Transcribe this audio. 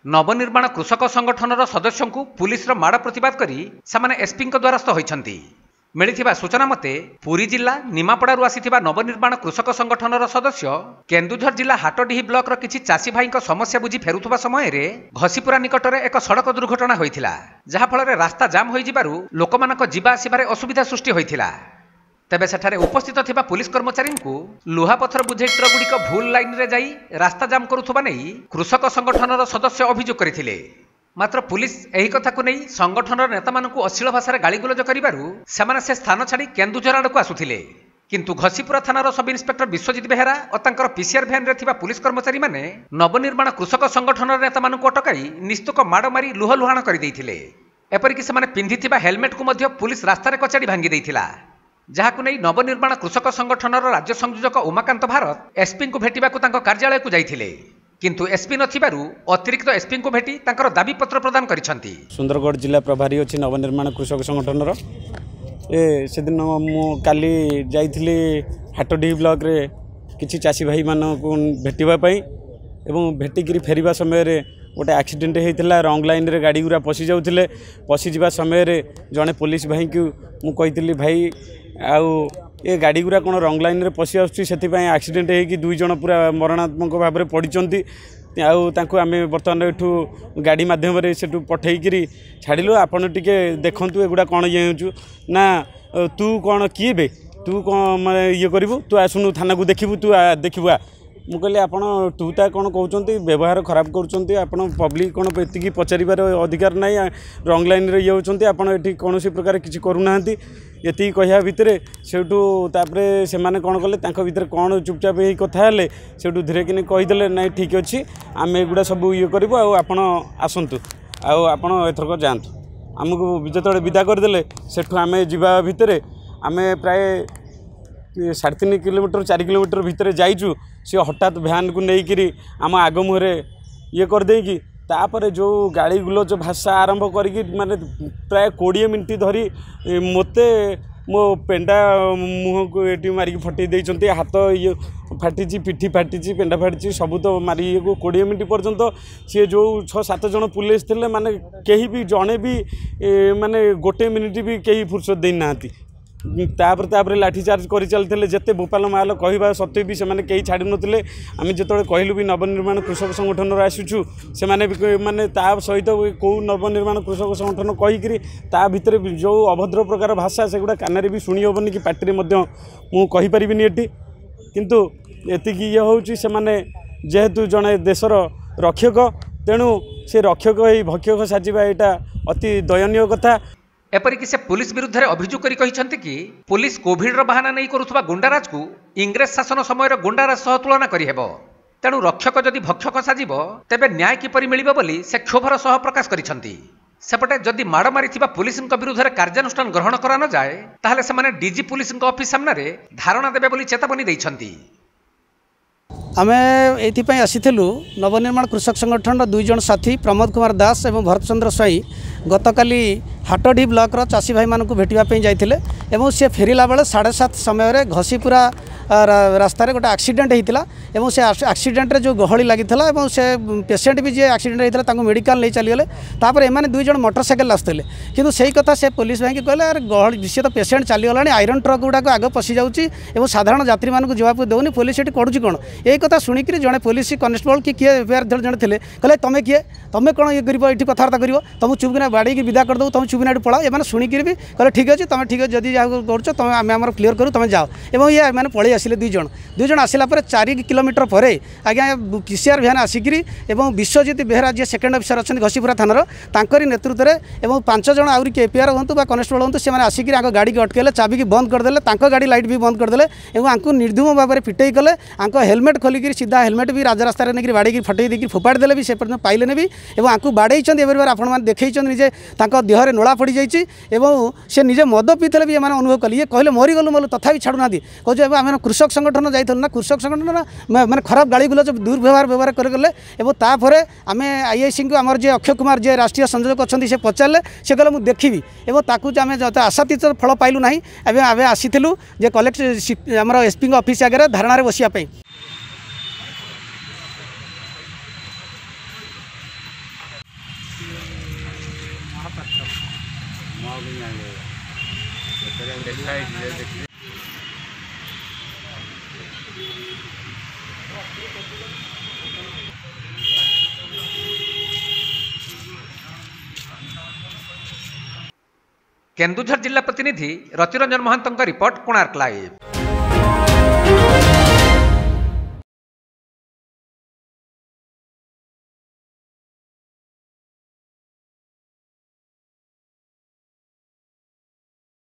नवनिर्माण कृषक संगठनर सदस्यों को पुलिस माड़ प्रतिवाद करी सेमाने एसपी द्वारस्थ होइछंती। मिलिथिबा सूचना मते पुरी जिला निमापड़ारू आसीथिबा नवनिर्माण कृषक संगठनर सदस्य केन्दुझर जिला हाटडीही ब्लॉक किछि चासी भाई समस्या बुझी फेरुथुबा समय रे घसीपुरा निकट में एक सड़क दुर्घटना होइथिला, जहा फल रास्ता जाम होई जिबारु लोकमानक जिबा आसिबारे असुविधा सृष्टि होइथिला। तेबे सेठारे उपस्थित थिबा पुलिस कर्मचारी को लुहा पत्थर बुझे ट्रक गुड़िक भूल लाइन रे जाई रास्ता जाम करुथुबा नै कृषक संगठनर सदस्य अभियोग करथिले। मात्र पुलिस एही कथा को नहीं संगठनर नेता मानकु अश्लील भाषा रे गालीगुलज करिबारु सेमाने से स्थान छाड़ी केन्दुझर आड़कु आसुथिले, किंतु घसीपुरा थानार सब इन्स्पेक्टर विश्वजित बेहेरा और तांकर पीसीआर भ्यान रे थिबा पुलिस कर्मचारी माने नवनिर्माण कृषक संगठनर नेता मानकु अटकाई निस्तुक माड़ मारी लुह लुहाण कर दैथिले। एपरिक सेमाने पिंधिथिबा हेलमेट को मध्य पुलिस रास्ता रे कचाड़ी भांगी दैथिला, जहाकु नहीं नवनिर्माण कृषक संगठनर राज्य संयोजक उमाकांत भारत एसपी को भेटिबा को तांको कार्यालय को जाइथिले, किंतु एसपी नथिबारु अतिरिक्त एसपी को भेटी तांकर दाबी पत्र प्रदान करिसंती। सुंदरगढ़ जिला प्रभारी अछि नवनिर्माण कृषक संगठनर से दिन मु काली जाइथिली हाटडीही ब्लॉक रे किछि चासी भाई मानकु भेटिबा पई एवं भेटिकी फेरिबा समय रे गोटे एक्सीडेंट होता रंग लाइन रे गाड़ी गुरा पशि जाउथिले। पशि जावा समय रे जड़े पुलिस भाई को मु कहिथिली भाई आउ ये गाड़ी गुरा कौन रंग लाइन रे पशि आसुछि सेथिपाई एक्सीडेंट होगी दुई जन पूरा मरणात्मक भाव में पड़िचंती। आम बर्तमान एठू गाड़ी माध्यम से पठेकरी छाड़िलु आपन टिके देखंतु एगुड़ा कौन ये होचु ना तू कौन किए बे तू कौन ये करू तू आसुनु थाना को देखिबू तू देखिबू मु कहली आपन टूटा कौन कहते व्यवहार खराब करुँच आपन पब्लिक कौन ये पचार अधिकार ना रंग लाइन रे ये होती आपड़ ये कौन प्रकार किसी करूना ये कहया भितर सेठू से मैंने कौन कले भितर कौन चुपचाप ही कथा से धीरे कि कहीदे ना ठीक अच्छे आम एगुड़ा सब ये करूँ आपड़ आसतु आपड़ एथरक जातु आमको जो विदा करदे सेठू आम जा भितर आम प्राय 3.5 किलोमीटर 4 किलोमीटर भितर जाइचु सी हठात भ्यान को लेकर आम आग मुहरे ये करदे कि तापर जो गाड़ी गुलज भाषा आरंभ करी माने प्राय 20 मिनट धरी मते मो पेंडा मुह को ये मारिक फटे देइचंती हाथ ये फाटी पिठी फाटी पेंडा फाटी सब तो मारी 20 मिनट पर्यंत सी जो 6-7 जन पुलिस थे माने कहीं भी जड़े भी माने 1 मिनिट भी कहीं फुर्सत दे ना तापर लाठीचार्ज कर चलते जिते भोपाल माल कहवा सत्वे भी से कहीं छाड़ नथिले। आम जो कहलु भी नवनिर्माण कृषक संगठन आसुचु से माने ता सहित कौ नवनिर्माण कृषक संगठन कहीकि ता भितर जो अभद्र प्रकार भाषा सेगुड़ा कान भी शुणी हेबनी कि पार्टी मुझे ये किंतु एतिकी ये हूँ से माने जेहेतु जड़े देशर रक्षक तेणु से रक्षक भक्षक साजिबा यहाँ अति दयनीय कथा। एपरिक से पुलिस विरुद्ध अभियोग करी कहिसंती कि पुलिस कोविड बहाना नहीं करुथबा गुंडाराज को इंग्रेज शासन समय गुंडाराज सह तुलना करिहेबो, तेणु रक्षक जदि भक्षक साजिबो तेबे न्याय किपरि मिलिबो बोली से क्षोभर सह प्रकाश करिसंती। सेपटे जदि माड़ मारिथिबा पुलिस विरुद्ध कार्यानुष्ठान ग्रहण करा न जाए ताहले सेमाने डीजी पुलिस ऑफिस सामने धारणा देबे बोली चेतावनी दैछंती। आमे एथिपाई आसीथिलु नवनिर्माण कृषक संगठन 2 जन साथी प्रमोद कुमार दास और भरतचंद्र स्वाई गतकाली हाटडीही ब्लॉक चासी भाई मानक भेटापी जाते और सी फेरला बेले 7:30 समय घसीपुरा रास्ता गोटे एक्सीडेंट होता और से एक्सीडेंट जो गहली लगी से पेसेंट भी जी एक्सीडेंट होता मेडिकल नहीं चलीगले। तापर एमाने 2 जन मोटरसाइकेल आसते किंतु सही कथा से पुलिस भाई कहले यार गहली सी तो पेसेंट चलीगला आयरन ट्रक गुड़ाक आग पशि जाऊँगी और साधारण यात्री मानक जवाब देनी पुलिस ये करुच्ची कौन यही कथा शुणिक जड़े पुलिस कनेस्टेबल कि किए एफआईआर जड़े थे कहले तुम किए तुम कौन ये कर कथबार्ता कर तुम चुपकिना बाड़ी की विदा करदे तुम चुपकिना पड़ा एम शुणिक भी कहले ठीक अच्छे तुम ठीक जदि जहाँ कर तुम आम क्लीयर करूँ तुम जाओ और ये मैंने पलि आसिले 2 जन आसला 4 किलोमीटर पर आज्ञा पीसीआर भ्यान आसिक विश्वजित बेहेरा जी सेकेंड अफिसर अच्छा घसीपुरा थानार तांकरी नेतृत्व में 5 जन आउरी एपीआर हूँ कनेस्टेबल हूँ से आसिक गाड़ी की अटकेले चाबी की बंद करदे गाड़ी लाइट भी बंद करदे और आंकु निर्धूम भाव में पिटई कले हेलमेट खोलिक सीधा हेलमेट भी राजरास्त नहीं बाड़ी फटई देकर फोपाड़ी देले भी से पर्यटन पाइले भी और आंकु बाड़े आपने देखते निजे देहरे नोला पड़ जाइए से निजे मद पीते भी अनुभव कले ये कहले मरीगलु मलु तथा छाड़ूना कहे आम कृषक संगठन जाइलु ना कृषक संगठन मैंने खराब गाड़ी गुलज दुर्व्यवहार करगले और तापर आम आईआईसी को आमर जे अक्षय कुमार जे राष्ट्रीय संयोजक अच्छा से पचारे से कहले मुझे देखी और ताकू आम आशातीत फल पाइलु ना आम आसीलु जे कलेक्ट आमर एसपी ऑफिस आगे धारणा बसिया। केन्दुझर जिला प्रतिनिधि रतिरंजन महंत रिपोर्ट कोणार्क लाइव।